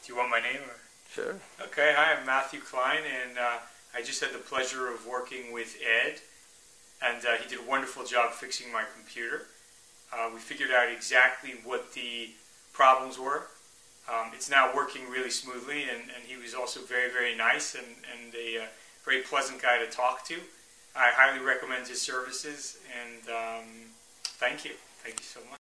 Do you want my name? Or? Sure. Okay, hi, I'm Matthew Klein, and I just had the pleasure of working with Ed, and he did a wonderful job fixing my computer. We figured out exactly what the problems were. It's now working really smoothly, and he was also very, very nice and a very pleasant guy to talk to. I highly recommend his services, and thank you. Thank you so much.